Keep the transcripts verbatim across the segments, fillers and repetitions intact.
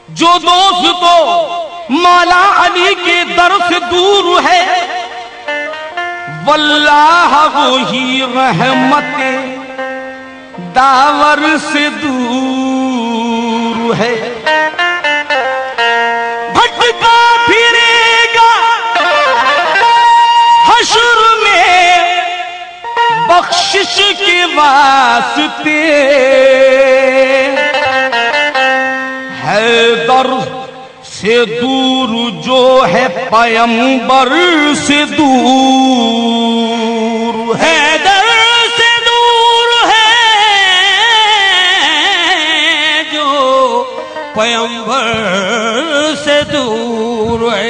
जो दोस्त मौला अली के दर से दूर है, वल्लाह वो ही रहमत दावर से दूर है। भटका फिरेगा हश्र में बख्शिश के वास्ते, हैदर से दूर जो है पैगंबर से दूर, हैदर से दूर है जो पैगंबर से दूर है।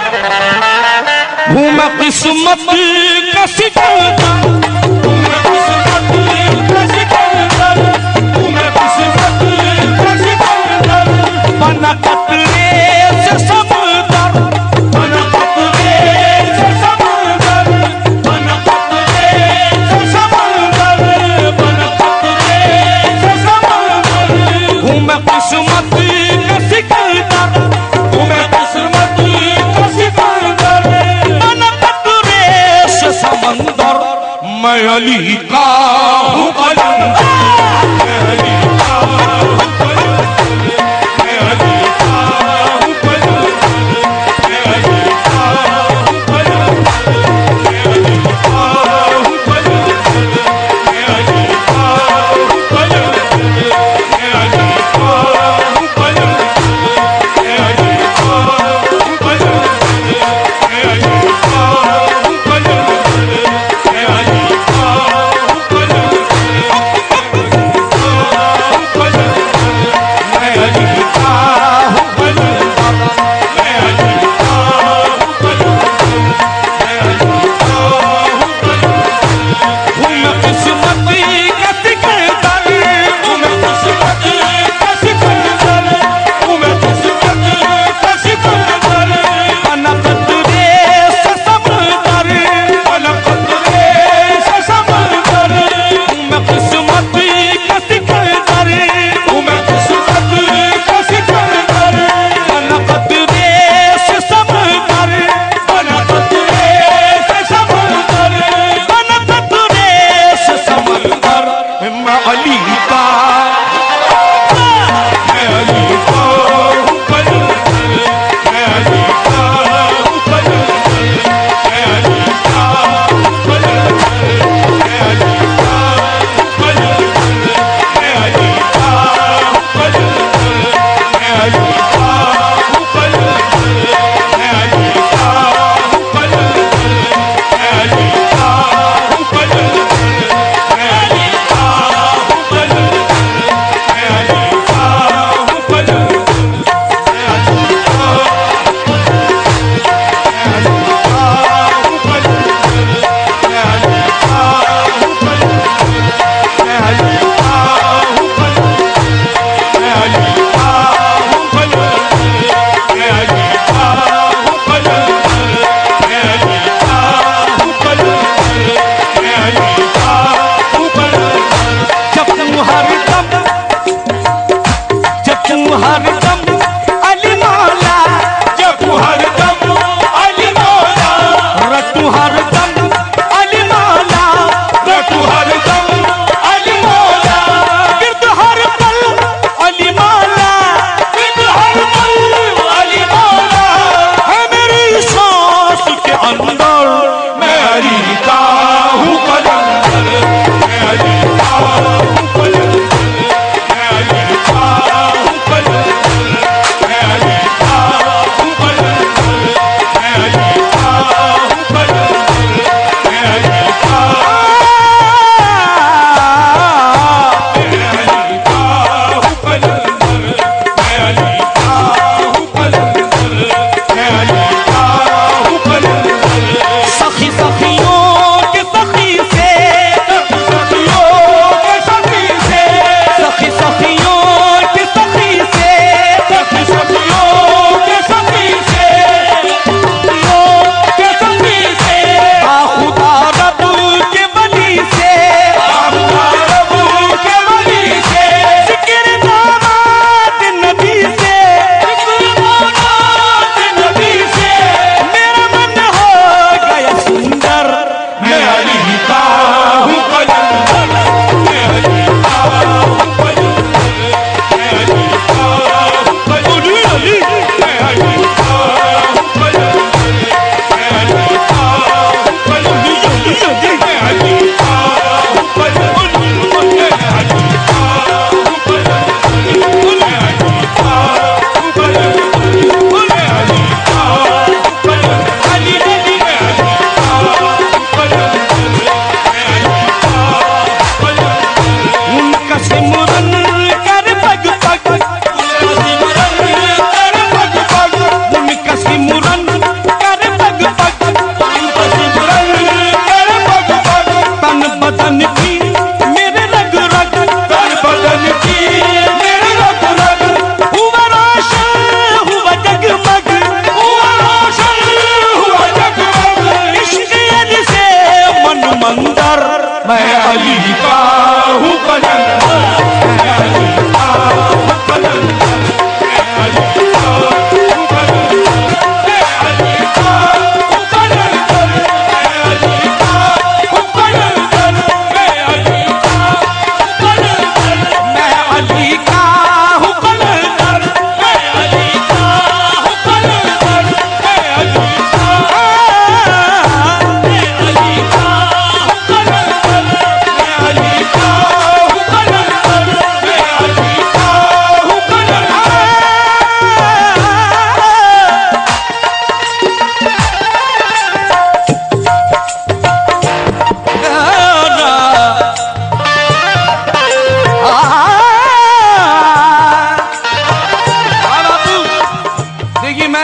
हूँ मैं किस्मत का सिकंदर, हूँ मैं किस्मत का सिकंदर, हूँ मैं किस्मत का सिकंदर, बना कतरे से समंदर, बना कतरे से समंदर, बना कतरे से समंदर, बना कतरे से समंदर। हूँ मैं किस्मत का सिकंदर, हूँ मैं किस्मत का सिकंदर, बना कतरे से समंदर। मैं अली का हूँ कलंदर, मैं अली का हूँ कलंदर, मैं अली का हूँ कलंदर, मैं अली का हूँ कलंदर, मैं अली का हूँ कलंदर, मैं अली का हूँ कलंदर, मैं अली का हूँ कलंदर, मैं अली का हूँ कलंदर, मैं अली का हूँ कलंदर, मैं अली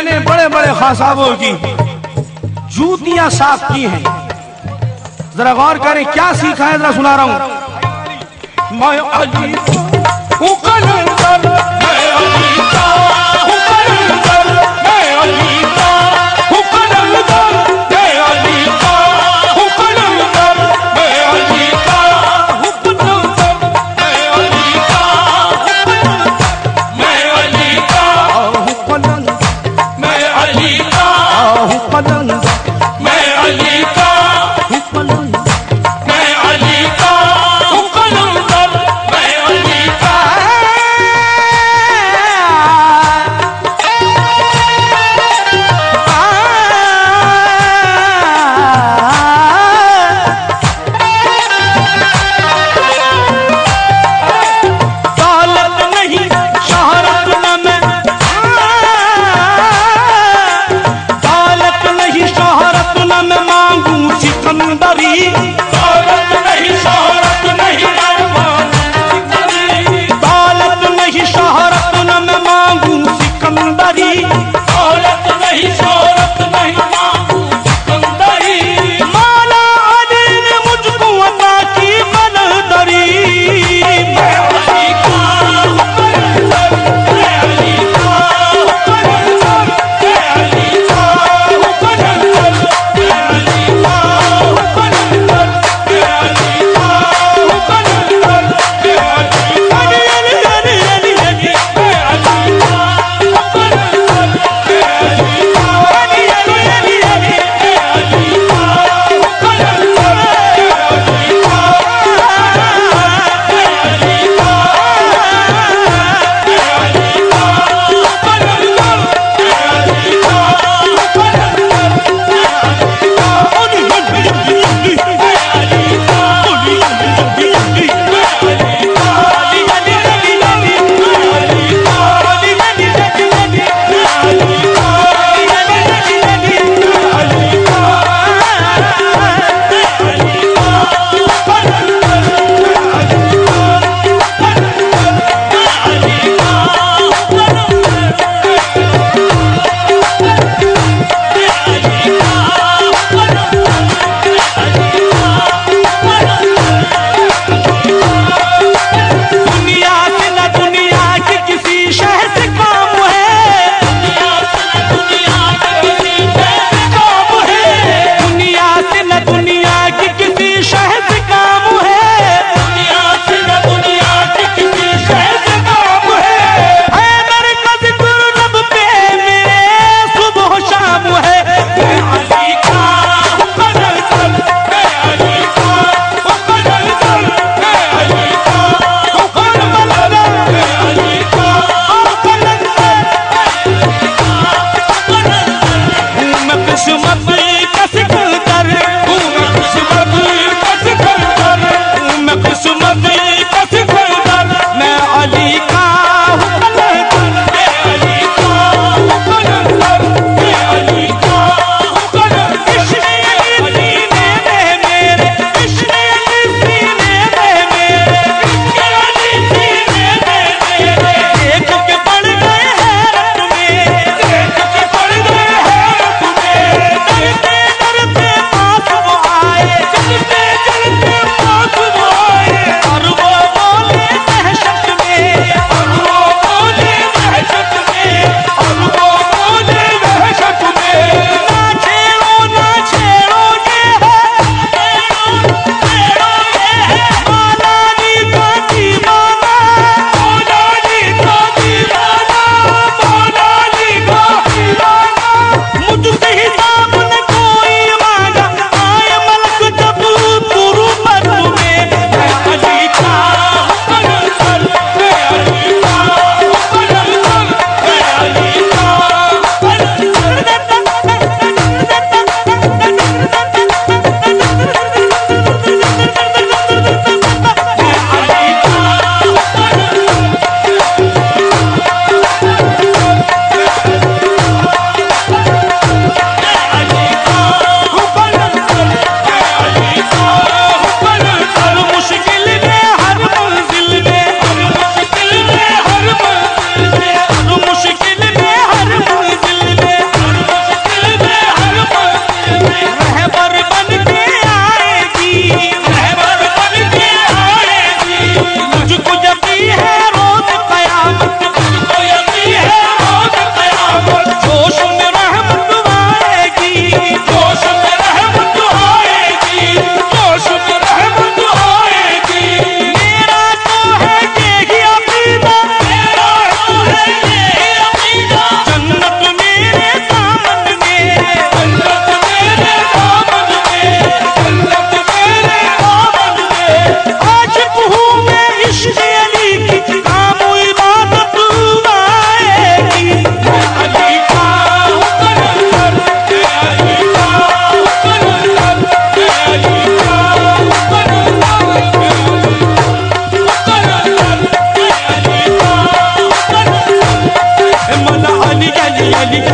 मैंने बड़े बड़े खासाबों की जूतियां साफ की हैं। जरा गौर करें क्या सीखा है, जरा सुना रहा हूं। मैं अली हूं कलंदर, मैं अली का हूं कलंदर, मैं अली का हूं कलंदर, मैं अली का हूं कलंदर, मैं अली का हूं कलंदर, मैं अली का मैं अली का हूं कलंदर, मैं अली का हूं कलंदर, मैं अली का हूं कलंदर, मैं अली का हूं कलंदर, मैं अली अली